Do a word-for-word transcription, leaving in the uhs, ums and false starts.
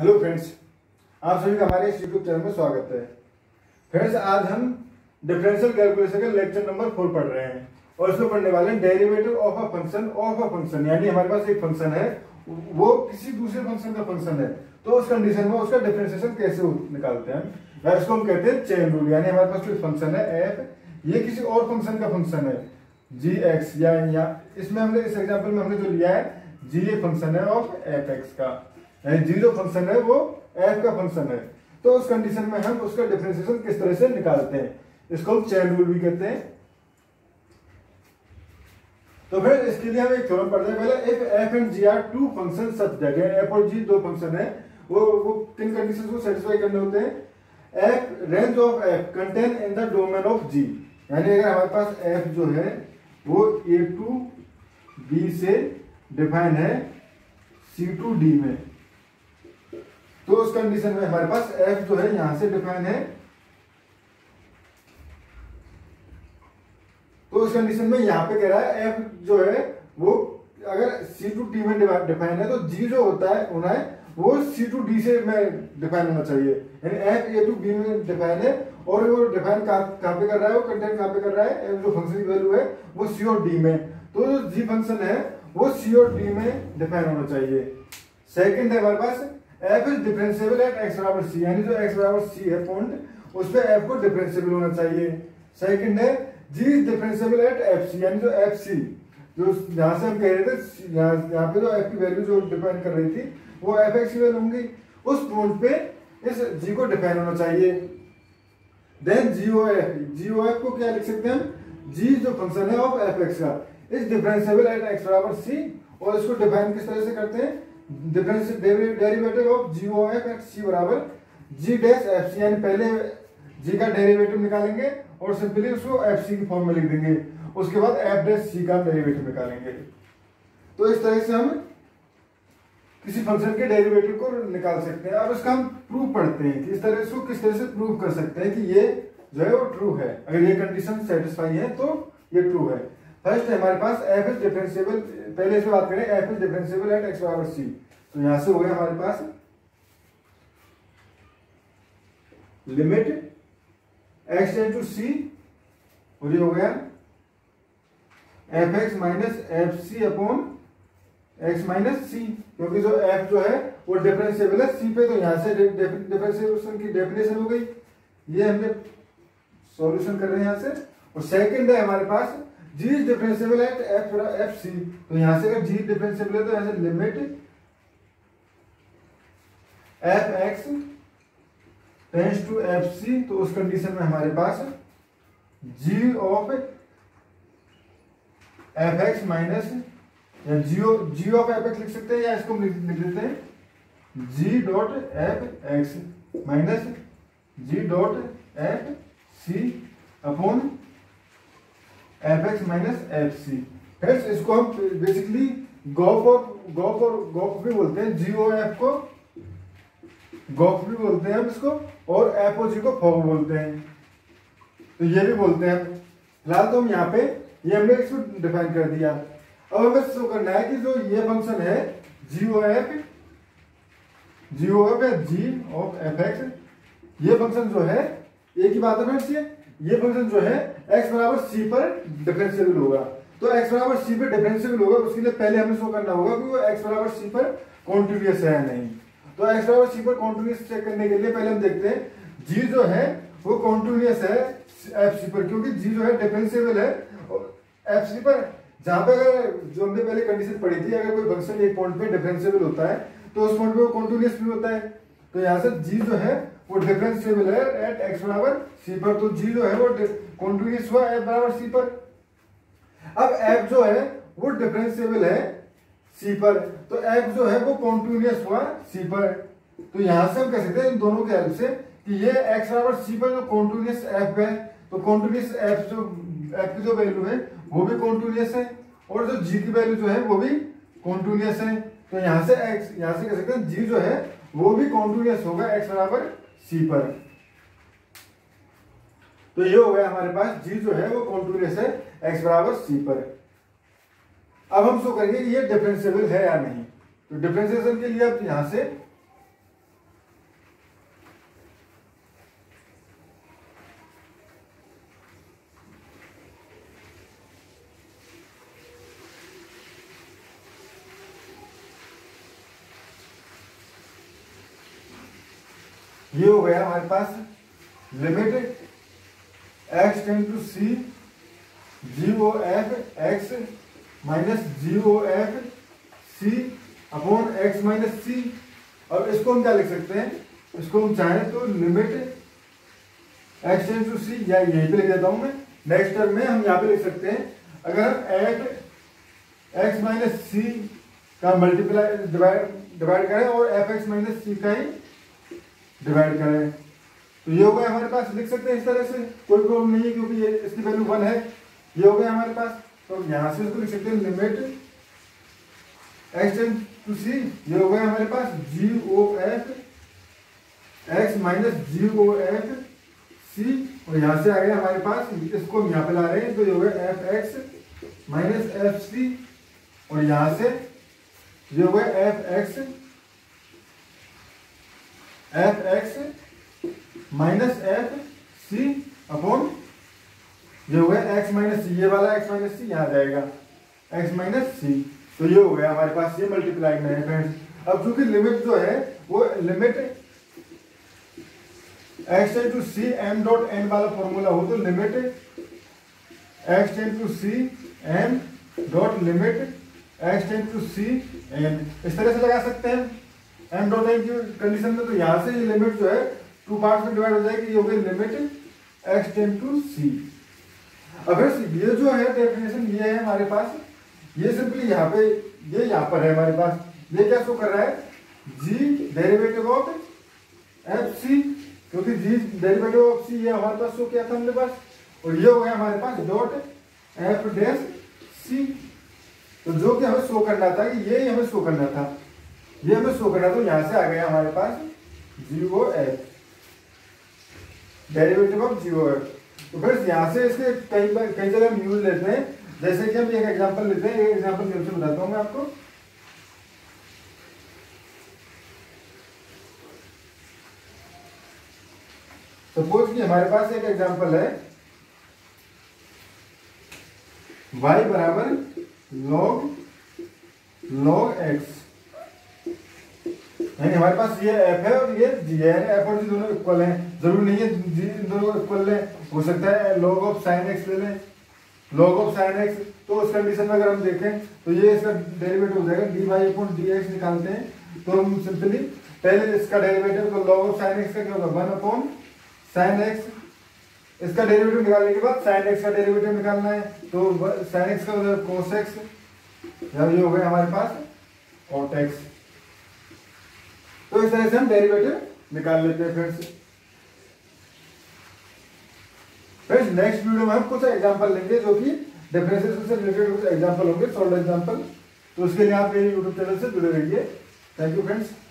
Hello friends, आप सभी का हमारे इस यूट्यूब चैनल में स्वागत है। फ्रेंड्स, आज हम डिफरेंशियल कैलकुलेशन का लेक्चर नंबर फोर पढ़ रहे हैं और इसमें पढ़ने वाले हैं derivative of a function of a function. यानी हमारे पास एक फंक्शन है, वो किसी दूसरे फंक्शन का फंक्शन है, तो उस कंडीशन में उसका डिफरेंशिएशन कैसे निकालते हैं, या इसको हम कहते हैं चेन रूल। यानी हमारे पास कोई फंक्शन है एफ, ये किसी और फंक्शन का फंक्शन है जी एक्स, या, या इसमें हमने इस एग्जाम्पल में हमने जो लिया है जी ये फंक्शन है ऑफ एफ एक्स का, यानी जी जो फंक्शन है वो एफ का फंक्शन है। तो उस कंडीशन में हम उसका डिफरेंशिएशन किस तरह से निकालते हैं, इसको हम चेन रूल भी कहते हैं। तो फिर इसके लिए हम एक थ्योरम पढ़ते हैं। पहले if F and G are two function such that, F और जी दो फंक्शन है, वो वो किन कंडीशंस को सेटिस्फाई करने होते हैं। F range of F contain in the domain of G, यानी अगर हमारे पास एफ जो है वो ए टू बी से डिफाइन है सी टू डी में, तो उस कंडीशन में हमारे पास f जो है यहां से डिफाइन है, तो उस कंडीशन में यहां पे कह रहा है f जो है वो अगर सी टू डी में डिफाइन है तो g जो होता है होना है वो सी टू डी से में डिफाइन होना चाहिए। यानी f a टू b में डिफाइन है और वो डिफाइन कहां पे कर रहा है, वो कंटेंट कहां पे कर रहा है, f जो फंक्शन की वैल्यू है वो c और d में, तो जो g फंक्शन है वो c और d में डिफाइन होना चाहिए। सेकंड है हमारे पास f is differentiable at x बराबर c, यानी जो x बराबर c है पॉइंट उस पे f को डिफरेंशिएबल होना चाहिए। सेकंड है g is differentiable at fc, यानी जो fc जो यहां से हम कह रहे थे यहां यहां पे जो f की वैल्यू जो डिफाइन कर रही थी वो fx की वैल्यू होंगी, उस पॉइंट पे इस g को डिफाइन होना चाहिए। देन gof, gof को क्या लिख सकते हैं हम, g जो फंक्शन है ऑफ fx का इज डिफरेंशिएबल एट x बराबर c, और इसको डिफाइन किस तरह से करते हैं, derivative of G O F at C बराबर जी डैश एफ सी, यानी पहले जी का डेरिवेटिव निकालेंगे और सिंपली उसको एफ सी की फॉर्म में लिख देंगे, उसके बाद एफ डैश सी का डेरिवेटिव निकालेंगे। तो इस तरह से हम किसी फंक्शन के डेरिवेटिव को निकाल सकते हैं। अब इसका हम प्रूफ पढ़ते हैं कि इस तरह इसको किस तरह से प्रूव कर सकते हैं कि ये जो है वो ट्रू है, अगर ये कंडीशन सेटिस्फाई है तो ये ट्रू है। फर्स्ट है हमारे पास f इज डिफरेंशिएबल, पहले इसमें बात करें f is differentiable at x बराबर c, तो यहां से हो गया हमारे पास limit x tend to c, और ये हो गया fx minus F C upon x minus c, क्योंकि जो f जो है वो डिफरेंशिएबल है c पे, तो यहां से डिफरेंशिएशन की डेफिनेशन हो गई, ये हमने सॉल्यूशन कर रहे हैं यहां से। और सेकंड है हमारे पास g is differentiable at f F C, तो यहां से अगर g डिफरेंशिएबल है तो यहां से limit F X tends to F C, तो उस कंडीशन में हमारे पास g of F X minus, या g g of F X लिख सकते हैं, या इसको लिख देते हैं g dot F X minus g dot F C upon F X minus F C. Friends, इसको हम बेसिकली गॉफ और गॉफ और गॉफ भी बोलते हैं, जी ओ एफ को गॉफ भी बोलते हैं हम इसको, और एफ ओ जी को फॉग बोलते हैं, तो ये भी बोलते हैं। फिलहाल तो हम यहाँ पे ये हमने इसको डिफाइन कर दिया। अब हमें शो करना है कि जो ये फंक्शन है जी O F G O F है जी ऑफ एफ एक्स, ये फंक्शन जो है एक ही बात है फ्रेंड्स, ये ये फंक्शन जो है x बराबर c पर डिफरेंशिएबल होगा, तो x बराबर c पर डिफरेंशिएबल होगा, उसके लिए पहले हमें शो करना होगा कि वो x बराबर c पर कॉन्टिन्यूअस है या नहीं। तो x बराबर c पर कॉन्टिन्यूअस चेक करने के लिए पहले हम देखते हैं g जो है वो कॉन्टिन्यूअस है fc पर, क्योंकि g जो है डिफरेंशिएबल है fc पर। जहां पे अगर जो हमने पहले कंडीशन पढ़ी थी, अगर कोई फंक्शन एक पॉइंट पे डिफरेंशिएबल होता है तो उस पॉइंट पे वो कॉन्टिन्यूअस भी होता है, तो यहाँ से g जो है वो डिफरेंशिएबल है एट x बराबर c पर, तो g जो है वो कॉन्टिन्यूअस हुआ f बराबर c पर। अब f जो है वो डिफरेंशिएबल है c पर, तो f जो है वो कॉन्टिन्यूअस हुआ c पर, तो यहां से हम कह सकते हैं इन दोनों के हेल्प से कि ये x बराबर c पर जो कॉन्टिन्यूअस f है, तो कॉन्टिन्यूअस f जो f की जो वैल्यू है वो भी कॉन्टिन्यूअस है, और जो g की वैल्यू जो है वो भी कॉन्टिन्यूअस है, तो यहां से x यहां से कह सकते हैं g जो है वो भी कॉन्टिन्यूअस होगा x बराबर c पर। तो ये हो गया हमारे पास g जो है वो कॉन्टिन्यूअस है x बराबर c पर। अब हम शो करेंगे कि ये डिफरेंशिएबल है या नहीं, तो डिफरेंशिएशन के लिए अब यहां से ये हो गया हमारे पास limit X tend to C G O F X minus G O F C upon X minus C. और इसको हम क्या लिख सकते हैं, इसको हम चाहें तो limit X tend to C, या यहीं पे लिख देता हूं मैं, नेक्स्ट टर्म में हम यहाँ पे लिख सकते हैं अगर एफ एक्स माइनस सी का मल्टीप्लाई डिवाइड डिवाइड करें और एफ एक्स माइनस सी का ही डिवाइड करें, तो ये हो गया हमारे पास, लिख सकते हैं इस तरह से, कोई प्रॉब्लम नहीं है क्योंकि ये इसकी वैल्यू वन है। ये हो गया हमारे पास, तो यहां से इसको लिख सकते हैं limit X tend to C, ये हो गया हमारे पास G O F X minus G O F C, और यहां से आ गया हमारे पास, इसको हम यहाँ पे ला रहे हैं तो ये हो गया F X minus F C, और यहां से ये हो गया F X F X minus F C upon ये हो गया एक्स माइनस सी, ये वाला एक्स माइनस सी यहाँ जाएगा एक्स माइनस सी, तो ये हो गया हमारे पास, ये मल्टीप्लाई में है फ्रेंड्स। अब चूंकि लिमिट जो है वो limit X tend to C M dot N वाला फॉर्मूला हो, तो limit X tend to C M dot limit X tend to C N, इस तरह से लगा सकते हैं एम डॉट एन की कंडीशन में। तो यहां से ये लिमिट जो है टू पार्ट्स में डिवाइड हो जाएगी, ये हो गई limit X tend to C. अगर ये जो है डेफिनेशन ये है हमारे पास, ये सिंपली यहाँ पे ये यहाँ पर है हमारे पास, ये क्या शो कर रहा है G derivative of F C, क्योंकि जी डेरिवेटिव ऑफ सी ये हमारे पास शो किया था हमने पास, और ये हो गया हमारे पास डॉट एफ डैश सी। तो जो कि हमें शो करना था कि ये हमें शो करना था, ये हमें शो करना, तो यहां से आ गया हमारे पास G O F derivative of G O F. तो फिर यहां से इसके कई कई जगह हम यूज लेते हैं, जैसे कि हम एक एग्जांपल लेते हैं, एक एग्जांपल जल्दी से बताता हूं मैं आपको। सपोज कि हमारे पास एक एग्जांपल है y बराबर log log x, यानी हमारे पास ये f है और ये g है, f और g दोनों इक्वल हैं, जरूरी नहीं है g इन दोनों इक्वल लें, हो सकता है log ऑफ sin x ले लें, log ऑफ sin x। तो उस कंडीशन में अगर हम देखें तो ये इसका डेरिवेटिव हो जाएगा dy अपॉन dx निकालते हैं, तो हम सिंपली पहले इसका डेरिवेटिव, तो log ऑफ sin x का क्या होगा वन अपॉन sin x, इसका डेरिवेटिव निकालने के बाद sin x का डेरिवेटिव निकालना है, तो sin x का उधर cos x, ये हो गया हमारे पास cot x। तो इस तरह से हम डेरिवेटिव निकाल लेते हैं फ्रेंड्स। फ्रेंड्स नेक्स्ट वीडियो में हम कुछ एग्जांपल लेंगे जो कि डिफरेंशिएशन से रिलेटेड कुछ एग्जांपल होंगे, सॉल्व एग्जांपल, तो उसके लिए आप मेरे यूट्यूब चैनल से जुड़े रहिए। Thank you friends.